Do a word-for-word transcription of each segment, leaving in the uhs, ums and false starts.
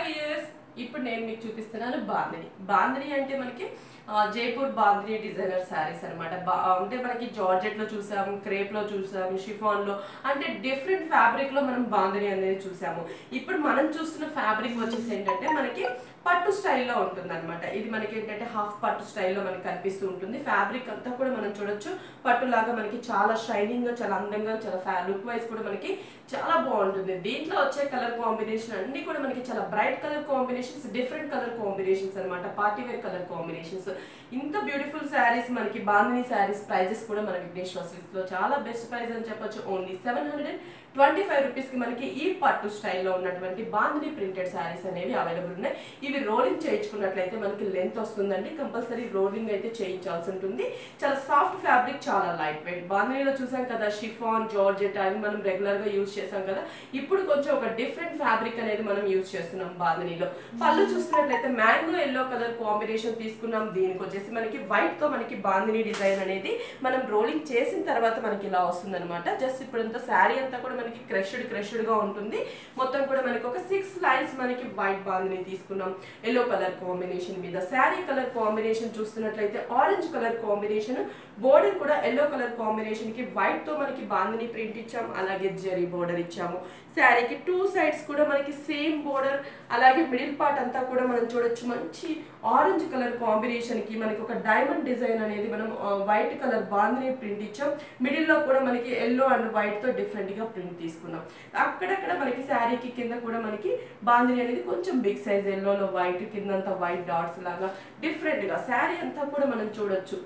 Weirs ఇప్పుడు నేను మీకు చూపిస్తున్నాను బాందిని బాందిని అంటే మనకి జైపూర్ బాందిని డిజైనర్ శారీస్ అనమాట అంటే మనకి జార్జెట్ లో చూసాము క్రేప్ లో చూసాము షిఫాన్ లో అంటే డిఫరెంట్ ఫ్యాబ్రిక్ లో మనం బాందిని అనేది చూసాము ఇప్పుడు మనం చూస్తున్న ఫ్యాబ్రిక్ వచ్చేసి ఏంటంటే మనకి పట్టు స్టైల్లో ఉంటుంది అనమాట ఇది మనకి ఏంటంటే హాఫ్ పట్టు స్టైల్లో మనకి కనిపిస్తూ ఉంటుంది ఫ్యాబ్రిక్ అంతా కూడా మనం చూడొచ్చు పట్టులాగా మనకి చాలా షైనింగ్ గా చాలా అందంగా చాలా లుక్ వైజ్ కూడా మనకి చాలా బాగుంటుంది దీంట్లో వచ్చే కలర్ కాంబినేషన్ అన్ని కూడా మనకి చాలా bright colour combinations different colour combinations అనమాట పార్టీ వేర్ కలర్ కాంబినేషన్స్ ఇంత బ్యూటిఫుల్ శారీస్ మనకి బాందిని శారీస్ ప్రైజెస్ కూడా మన విఘ్నేశ్వర సిల్క్స్ లో చాలా బెస్ట్ ప్రైస్ అని చెప్పొచ్చు only seven hundred twenty five rupees కి మనకి ఈ పట్టు స్టైల్లో ఉన్నటువంటి బాందిని ప్రింటెడ్ శారీస్ అనేవి అవైలబుల్ ఉన్నాయి ఇవి రోలింగ్ చేయించుకున్నట్లయితే మనకి లెంత్ వస్తుందండి కంపల్సరీ రోలింగ్ అయితే చేయించాల్సి ఉంటుంది చాలా సాఫ్ట్ ఫ్యాబ్రిక్ చాలా లైట్ వెయిట్ బాందినిలో చూసాం కదా షిఫాన్ జార్జెట్ అవి మనం రెగ్యులర్ గా యూజ్ చేసాం కదా ఇప్పుడు కొంచెం ఒక డిఫరెంట్ ఫ్యాబ్రిక్ అనేది మనం యూజ్ చేస్తున్నాం బాందినిలో పళ్ళు చూస్తున్నట్లయితే మ్యాంగో ఎల్లో కలర్ కాంబినేషన్ తీసుకున్నాం దీనికి వచ్చేసి మనకి వైట్ తో మనకి బాందిని డిజైన్ అనేది మనం రోలింగ్ చేసిన తర్వాత మనకి ఇలా వస్తుంది అనమాట జస్ట్ ఇప్పుడంతా శారీ అంతా కూడా మనకి క్రష్డ్ క్రష్డ్ గా ఉంటుంది మొత్తం కూడా మనకి ఒక సిక్స్ లైన్స్ మనకి వైట్ బాందిని తీసుకున్నాం ఎల్లో కలర్ కాంబినేషన్ మీద శారీ కలర్ కాంబినేషన్ చూస్తున్నట్లయితే ఆరెంజ్ కలర్ కాంబినేషన్ బోర్డర్ కూడా ఎల్లో కలర్ కాంబినేషన్ కి వైట్ తో మనకి బాందిని ప్రింట్ ఇచ్చాం అలాగే జరీ బోర్డర్ ఇచ్చాము శారీకి టూ సైడ్స్ కూడా మనకి సేమ్ బోర్డర్ అలాగే మిడిల్ పార్ట్ అంతా కూడా మనం చూడొచ్చు మంచి ఆరెంజ్ కలర్ కాంబినేషన్ కి మనకి ఒక డైమండ్ డిజైన్ అనేది మనం వైట్ కలర్ బాందిని ప్రింట్ ఇచ్చాం మిడిల్ లో కూడా మనకి ఎల్లో అండ్ వైట్ తో డిఫరెంట్ గా ప్రింట్ తీసుకున్నాం అక్కడక్కడ మనకి శారీకి కింద కూడా మనకి బాందిని అనేది కొంచెం బిగ్ సైజ్ ఎల్లోలో వైట్ కిందంతా వైట్ డాట్స్ లాగా డిఫరెంట్ గా శారీ అంతా కూడా మనం చూడొచ్చు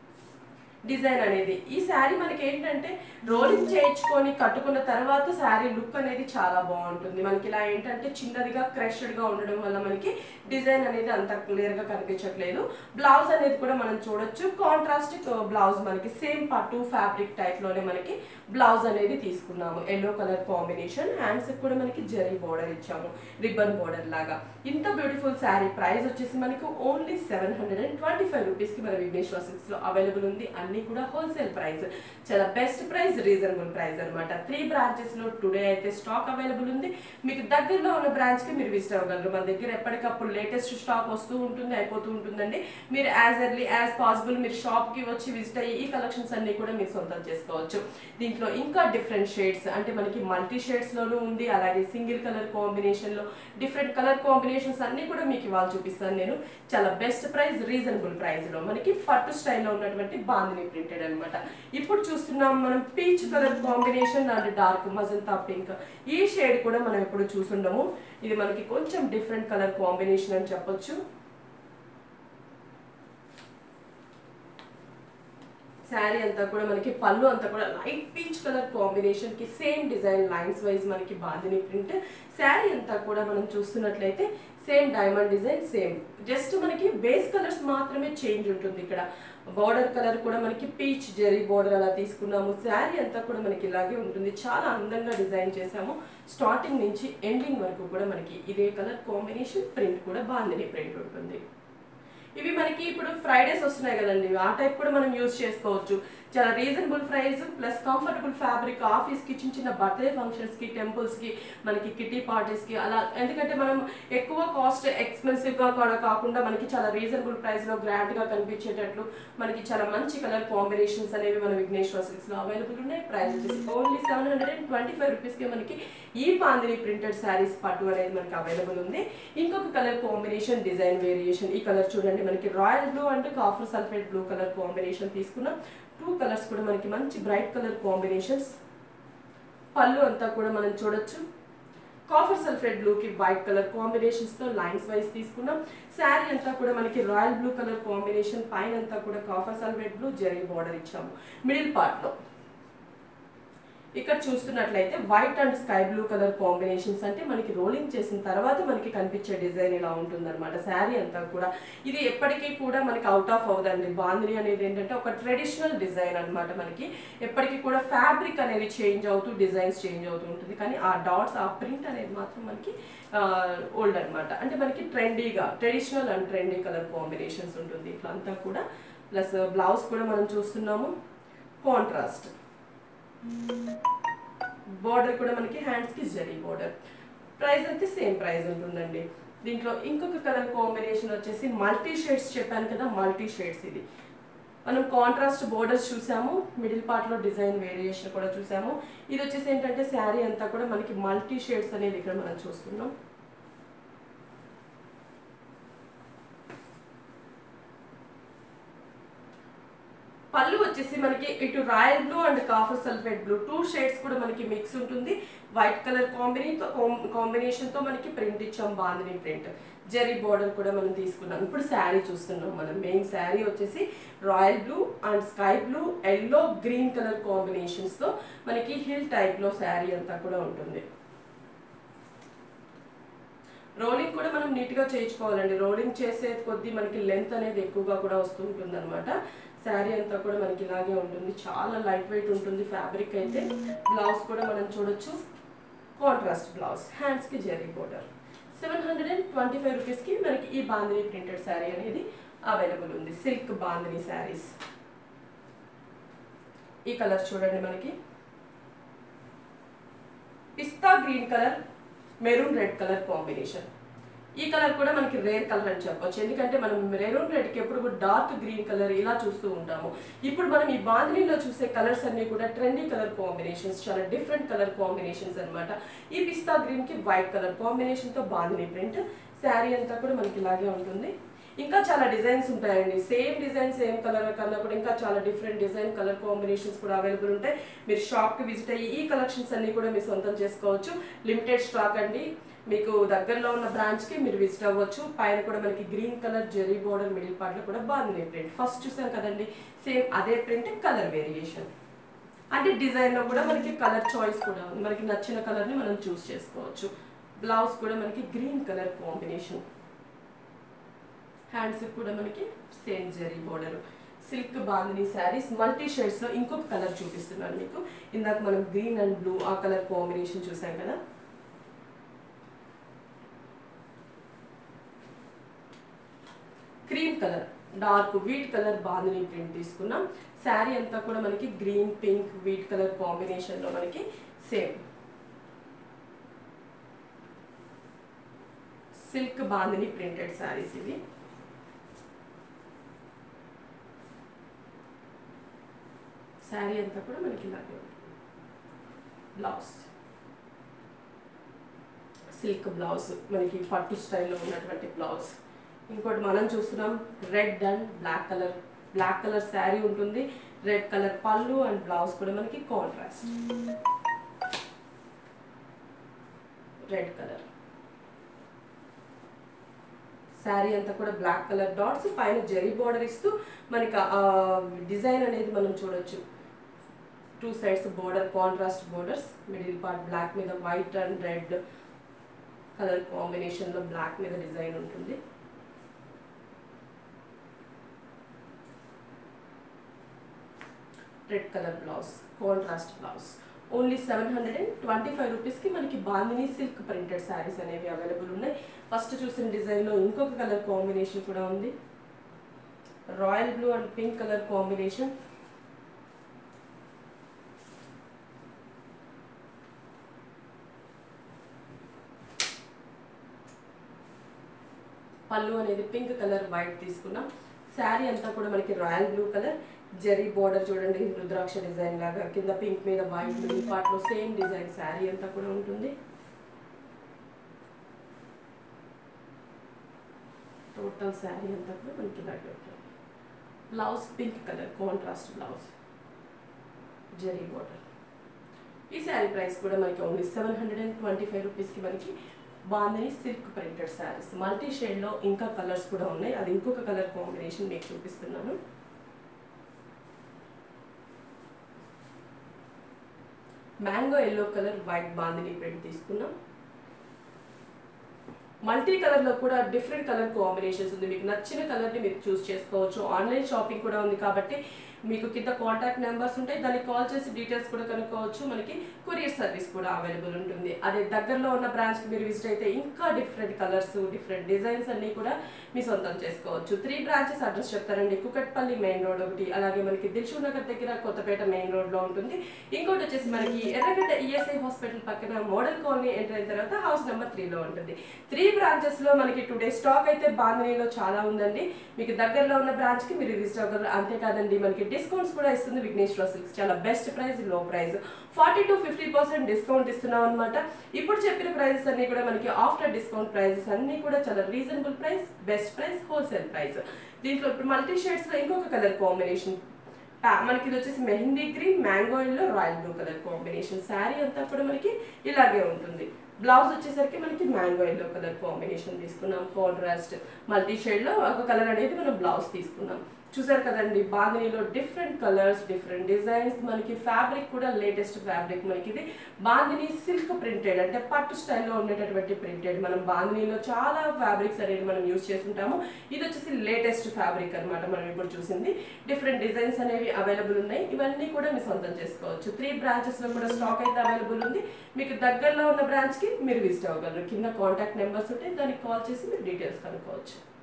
డిజైన్ అనేది ఈ శారీ మనకి ఏంటంటే రోలింగ్ చేయించుకొని కట్టుకున్న తర్వాత శారీ లుక్ అనేది చాలా బాగుంటుంది మనకి ఇలా ఏంటంటే చిన్నదిగా క్రష్డ్ గా ఉండడం వల్ల మనకి డిజైన్ అనేది అంత క్లియర్ గా కనిపించట్లేదు బ్లౌజ్ అనేది కూడా మనం చూడొచ్చు కాంట్రాస్ట్ బ్లౌజ్ మనకి సేమ్ పట్టు ఫ్యాబ్రిక్ టైప్ లోనే మనకి బ్లౌజ్ అనేది తీసుకున్నాము ఎల్లో కలర్ కాంబినేషన్ హ్యాండ్స్ కూడా మనకి జరీ బోర్డర్ ఇచ్చాము రిబ్బన్ బోర్డర్ లాగా ఇంత బ్యూటిఫుల్ శారీ ప్రైస్ వచ్చేసి మనకి only seven hundred and twenty five rupees కి మన విఘ్నేశ్వర సిల్క్స్ లో అవైలబుల్ ఉంది అన్ని కూడా హోల్సేల్ ప్రైస్ చాలా బెస్ట్ ప్రైస్ రీజనబుల్ ప్రైస్ అనమాట త్రీ బ్రాంచెస్ లో టుడే అయితే స్టాక్ అవైలబుల్ ఉంది మీకు దగ్గరలో ఉన్న బ్రాంచ్ కి మీరు విజిట్ అవ్వగలరు మన దగ్గర ఎప్పటికప్పుడు లేటెస్ట్ స్టాక్ వస్తూ ఉంటుంది అయిపోతూ ఉంటుందండి మీరు యాజ్ ఎర్లీ యాజ్ పాసిబుల్ మీరు షాప్ కి వచ్చి విజిట్ అయ్యి ఈ కలెక్షన్స్ అన్ని కూడా మీరు సొంతం చేసుకోవచ్చు దీంట్లో ఇంకా డిఫరెంట్ షేడ్స్ అంటే మనకి మల్టీ షేడ్స్ లోనూ ఉంది అలాగే సింగిల్ కలర్ కాంబినేషన్ లో డిఫరెంట్ కలర్ కాంబినేషన్స్ అన్ని కూడా మీకు ఇవాళ చూపిస్తాను నేను చాలా బెస్ట్ ప్రైస్ రీజనబుల్ ప్రైస్ లో మనకి పట్టు స్టైల్లో ఉన్నటువంటి బాందిని ప్రింటెడ్ అనమాట ఇప్పుడు చూస్తున్నాం మనం peach colour combination and dark magenta pink ఈ షేడ్ కూడా మనం ఎప్పుడు చూసుండము ఇది మనకి కొంచెం డిఫరెంట్ కలర్ కాంబినేషన్ అని చెప్పొచ్చు శారీ అంతా కూడా మనకి పళ్ళు అంతా కూడా లైట్ పీచ్ కలర్ కాంబినేషన్ కి సేమ్ డిజైన్ లైన్స్ వైజ్ మనకి బాందిని ప్రింట్ శారీ అంతా కూడా మనం చూస్తున్నట్లయితే same diamond design same just మనకి బేస్ కలర్స్ మాత్రమే చేంజ్ ఉంటుంది ఇక్కడ బోర్డర్ కలర్ కూడా మనకి పీచ్ జెరీ బోర్డర్ అలా తీసుకున్నాము శారీ అంతా కూడా మనకి ఇలాగే ఉంటుంది చాలా అందంగా డిజైన్ చేసాము స్టార్టింగ్ నుంచి ఎండింగ్ వరకు కూడా మనకి ఇదే కలర్ కాంబినేషన్ ప్రింట్ కూడా బాందిని ప్రింట్ ఉంటుంది ఇవి మనకి ఇప్పుడు ఫ్రైడేస్ వస్తున్నాయి కదండి ఆ టైప్ కూడా మనం యూజ్ చేసుకోవచ్చు చాలా reasonable price plus comfortable fabric office కి చిన్న చిన్న బర్త్డే ఫంక్షన్స్ కి టెంపుల్స్ కి మనకి కిటీ పార్టీస్ కి అలా ఎందుకంటే మనం ఎక్కువ కాస్ట్ ఎక్స్పెన్సివ్ గా కూడా కాకుండా మనకి చాలా రీజనబుల్ ప్రైస్ లో గ్రాండ్ గా కనిపించేటట్లు మనకి చాలా మంచి కలర్ కాంబినేషన్స్ అనేవి మన విఘ్నేశ్వర సిల్క్స్ లో అవైలబుల్ ఉన్నాయి ప్రైస్ వచ్చేసి only seven hundred and twenty five rupees కి మనకి ఈ బాందిని ప్రింటెడ్ శారీస్ పట్టు అనేది మనకి అవైలబుల్ ఉంది ఇంకొక కలర్ కాంబినేషన్ డిజైన్ వేరియేషన్ ఈ కలర్ చూడండి మనకి royal blue and copper sulphate blue colour combination తీసుకున్నాం టూ కలర్స్ కూడా మనకి మంచి బ్రైట్ కలర్ కాంబినేషన్స్ పళ్ళు అంతా కూడా మనం చూడొచ్చు కాఫర్ సల్ఫేట్ బ్లూ కి వైట్ కలర్ కాంబినేషన్స్ తో లైన్స్ వైజ్ తీసుకున్నాం శారీ అంతా కూడా మనకి రాయల్ బ్లూ కలర్ కాంబినేషన్ పైన అంతా కూడా copper sulphate blue zari border ఇచ్చాము మిడిల్ పార్ట్ లో ఇక్కడ చూస్తున్నట్లయితే white and sky blue colour combinations అంటే మనకి రోలింగ్ చేసిన తర్వాత మనకి కనిపించే డిజైన్ ఇలా ఉంటుందన్నమాట శారీ అంతా కూడా ఇది ఎప్పటికీ కూడా మనకి అవుట్ ఆఫ్ అవుదండి బాందిని అనేది ఏంటంటే ఒక ట్రెడిషనల్ డిజైన్ అనమాట మనకి ఎప్పటికీ కూడా ఫ్యాబ్రిక్ అనేది చేంజ్ అవుతూ డిజైన్స్ చేంజ్ అవుతూ ఉంటుంది కానీ ఆ డాట్స్ ఆ ప్రింట్ అనేది మాత్రం మనకి ఓల్డ్ అనమాట అంటే మనకి ట్రెండీగా traditional and trendy colour combinations ఉంటుంది ఇట్లా అంతా కూడా ప్లస్ బ్లౌజ్ కూడా మనం చూస్తున్నాము కాంట్రాస్ట్ బోర్డర్ కూడా మనకి హ్యాండ్స్ కి జరీ బోర్డర్ ప్రైస్ అయితే సేమ్ ప్రైస్ ఉంటుందండి దీంట్లో ఇంకొక కలర్ కాంబినేషన్ వచ్చేసి మల్టీ షేడ్స్ చెప్పాను కదా, మల్టీ షేడ్స్. ఇది మనం కాంట్రాస్ట్ బోర్డర్స్ చూసాము, మిడిల్ పార్ట్ లో డిజైన్ వేరియేషన్ కూడా చూసాము. ఇది వచ్చేసి ఏంటంటే శారీ అంతా కూడా మనకి మల్టీ షేడ్స్ అనేది ఇక్కడ మనం చూస్తున్నాం. పళ్ళు వచ్చేసి మనకి ఇటు royal blue and copper sulphate blue two shades కూడా మనకి మిక్స్ ఉంటుంది. వైట్ కలర్ కాంబినేషన్ కాంబినేషన్ తో మనకి ప్రింట్ ఇచ్చాం, బాందిని ప్రింట్. జెరీ బోర్డర్ కూడా మనం తీసుకున్నాం. ఇప్పుడు శారీ చూస్తున్నాం మనం. మెయిన్ శారీ వచ్చేసి royal blue and sky blue, yellow, green colour combinations తో మనకి హిల్ టైప్ లో శారీ అంతా కూడా ఉంటుంది. రోలింగ్ కూడా మనం నీట్ గా చేయించుకోవాలండి. రోలింగ్ చేసే కొద్దీ మనకి లెంత్ అనేది ఎక్కువగా కూడా వస్తూ ఉంటుంది అనమాట. శారీ అంతా కూడా మనకి ఇలాగే ఉంటుంది, చాలా లైట్ వెయిట్ ఉంటుంది ఫ్యాబ్రిక్ అయితే. బ్లౌజ్ కూడా మనం చూడొచ్చు, కాంట్రాస్ట్ బ్లౌజ్, హ్యాండ్స్ కి zari border. Seven hundred and twenty five rupees కి మనకి ఈ బాందిని ప్రింటెడ్ శారీ అనేది అవైలబుల్ ఉంది. సిల్క్ బాందిని శారీస్. ఈ కలర్ చూడండి, మనకి pista green colour, maroon red colour combination. ఈ కలర్ కూడా మనకి రేర్ కలర్ అని చెప్పొచ్చు, ఎందుకంటే మనం మెరూన్ రెడ్ కి ఎప్పుడు కూడా డార్క్ గ్రీన్ కలర్ ఇలా చూస్తూ ఉంటాము. ఇప్పుడు మనం ఈ బాందినీలో చూసే కలర్స్ అన్ని కూడా ట్రెండీ కలర్ కాంబినేషన్స్, చాలా డిఫరెంట్ కలర్ కాంబినేషన్స్ అనమాట. ఈ పిస్తా గ్రీన్ కి వైట్ కలర్ కాంబినేషన్ తో బాందిని ప్రింట్. శారీ అంతా కూడా మనకి ఇలాగే ఉంటుంది. ఇంకా చాలా డిజైన్స్ ఉంటాయండి. సేమ్ డిజైన్ సేమ్ కలర్ కన్నా కూడా ఇంకా చాలా డిఫరెంట్ డిజైన్ కలర్ కాంబినేషన్స్ కూడా అవైలబుల్ ఉంటాయి. మీరు షాప్కి విజిట్ అయ్యి ఈ కలెక్షన్స్ అన్ని కూడా మీరు సొంతం చేసుకోవచ్చు. లిమిటెడ్ స్టాక్ అండి. మీకు దగ్గరలో ఉన్న బ్రాంచ్కి మీరు విజిట్ అవ్వచ్చు. పైన కూడా మనకి green colour zari border, middle పార్ట్లో కూడా బాందిని ప్రింట్. ఫస్ట్ చూసాం కదండి, సేమ్ అదే ప్రింట్, కలర్ వేరియేషన్. అంటే డిజైన్లో కూడా మనకి కలర్ చాయిస్ కూడా ఉంది. మనకి నచ్చిన కలర్ని మనం చూస్ చేసుకోవచ్చు. బ్లౌజ్ కూడా మనకి గ్రీన్ కలర్ కాంబినేషన్. హ్యాండ్స్ కూడా మనకి same zari border. Silk bandhani saris multi shades లో ఇంకొక కలర్ చూపిస్తున్నాను మీకు. ఇందాక మనం గ్రీన్ అండ్ బ్లూ ఆ కలర్ కాంబినేషన్ చూసాం కదా. Cream colour, dark wheat colour bandhani print తీసుకున్నాం. శారీ అంతా కూడా మనకి green, pink, wheat colour combination లో మనకి same silk bandhani printed saris ఇవి. శారీ అంతా కూడా మనకి ఇలాగే ఉంటుంది. బ్లౌజ్ సిల్క్ బ్లౌజ్, మనకి పట్టు స్టైల్లో ఉన్నటువంటి బ్లౌజ్. ఇంకోటి మనం చూస్తున్నాం red and black colour. Black colour sari ఉంటుంది, red colour pallu and blouse కూడా మనకి కాంట్రాస్ట్ రెడ్ కలర్. శారీ అంతా కూడా బ్లాక్ కలర్ డాట్స్, పైన జెరీ బోర్డర్ ఇస్తూ మనకి డిజైన్ అనేది మనం చూడొచ్చు. Two sides border, contrast borders, middle part black మీద వైట్ అండ్ రెడ్ కలర్ కాంబినేషన్లో బ్లాక్ మీద డిజైన్ ఉంటుంది. Red colour blouse, contrast blouse. Only seven hundred and twenty five రూపీస్కి మనకి బాందిని సిల్క్ ప్రింటెడ్ శారీస్ అనేవి అవైలబుల్ ఉన్నాయి. ఫస్ట్ చూసిన డిజైన్లో ఇంకొక కలర్ కాంబినేషన్ కూడా ఉంది, royal blue and pink colour combination. Pallu అనేది పింక్ కలర్ వైట్ తీసుకున్నాం. శారీ అంతా కూడా మనకి royal blue colour, zari border చూడండి రుద్రాక్ష డిజైన్ లాగా, కింద పింక్ మీద వైట్, మిడిల్ పార్ట్ లో సేమ్ డిజైన్ శారీ అంతా కూడా ఉంటుంది. టోటల్ శారీ అంతా కూడా మనకి ఇలాగే ఉంటుంది. Blouse pink colour contrast blouse, zari border. ఈ శారీ ప్రైస్ కూడా మనకి only seven hundred and twenty five రూపీస్కి మనకి bandhani silk printed saris. Multi షేడ్లో ఇంకా కలర్స్ కూడా ఉన్నాయి, అది ఇంకొక కలర్ కాంబినేషన్ మీకు చూపిస్తున్నాను. Mango yellow colour white bandhani print తీసుకున్నాం. మల్టీ కలర్లో కూడా డిఫరెంట్ కలర్ కాంబినేషన్స్ ఉంది. మీకు నచ్చిన కలర్ని మీరు చూస్ చేసుకోవచ్చు. ఆన్లైన్ షాపింగ్ కూడా ఉంది కాబట్టి మీకు కింద కాంటాక్ట్ నెంబర్స్ ఉంటాయి, దానికి కాల్ చేసి డీటెయిల్స్ కూడా కనుక్కోవచ్చు. మనకి కొరియర్ సర్వీస్ కూడా అవైలబుల్ ఉంటుంది. అదే దగ్గరలో ఉన్న బ్రాంచ్కి మీరు విజిట్ అయితే ఇంకా డిఫరెంట్ కలర్స్, డిఫరెంట్ డిజైన్స్ అన్నీ కూడా మీ సొంతం చేసుకోవచ్చు. త్రీ బ్రాంచెస్ అడ్రస్ చెప్తారండి. కుకట్పల్లి మెయిన్ రోడ్ ఒకటి, అలాగే మనకి దిల్షుక్ నగర్ దగ్గర కొత్తపేట మెయిన్ రోడ్లో ఉంటుంది. ఇంకోటి వచ్చేసి మనకి ఎర్రగడ్డ ఈఎస్ఐ హాస్పిటల్ పక్కన మోడల్ కాలనీ ఎంటర్ అయిన తర్వాత హౌస్ నెంబర్ త్రీలో ఉంటుంది. త్రీ బ్రాంచెస్లో మనకి టుడే స్టాక్ అయితే బాందినీలో చాలా ఉందండి. మీకు దగ్గరలో ఉన్న బ్రాంచ్కి మీరు విజిట్ అవ్వగలరు. అంతేకాదండి మనకి డిస్కౌంట్స్ కూడా ఇస్తుంది విఘ్నేశ్వర సిల్క్స్. చాలా best price, low price, forty to fifty percent discount ఇస్తున్నాం అనమాట. ఇప్పుడు చెప్పిన ప్రైజెస్ అన్ని కూడా మనకి ఆఫ్టర్ డిస్కౌంట్ ప్రైజెస్ అన్ని కూడా చాలా reasonable price, best price, wholesale price. దీంట్లో ఇప్పుడు మల్టీ షేడ్స్లో ఇంకొక కలర్ కాంబినేషన్ మనకి ఇది వచ్చేసి mehndi green, mango yellow, royal blue colour combination. Sari అంతా కూడా మనకి ఇలాగే ఉంటుంది. బ్లౌజ్ వచ్చేసరికి మనకి మ్యాంగో ఎల్లో కలర్ కాంబినేషన్ తీసుకున్నాం. కాంట్రాస్ట్ మల్టీ షేడ్లో ఒక కలర్ అనేది మనం బ్లౌజ్ తీసుకున్నాం. చూసారు కదండి, బాందినీలో డిఫరెంట్ కలర్స్, డిఫరెంట్ డిజైన్స్. మనకి ఫ్యాబ్రిక్ కూడా లేటెస్ట్ ఫ్యాబ్రిక్. మనకి ఇది బాందినీ సిల్క్ ప్రింటెడ్, అంటే పట్టు స్టైల్లో ఉండేటటువంటి ప్రింటెడ్. మనం బాందినీలో చాలా ఫ్యాబ్రిక్స్ అనేది మనం యూజ్ చేస్తుంటాము. ఇది వచ్చేసి లేటెస్ట్ ఫ్యాబ్రిక్ అనమాట. మనం ఇప్పుడు చూసింది డిఫరెంట్ డిజైన్స్ అనేవి అవైలబుల్ ఉన్నాయి. ఇవన్నీ కూడా మీరు సొంతం చేసుకోవచ్చు. త్రీ బ్రాంచెస్లో కూడా స్టాక్ అయితే అవైలబుల్ ఉంది. మీకు దగ్గరలో ఉన్న బ్రాంచ్కి మీరు విజిట్ అవ్వగలరు. కింద కాంటాక్ట్ నెంబర్స్ ఉంటాయి, దానికి కాల్ చేసి మీరు డీటెయిల్స్ కనుక్కోవచ్చు.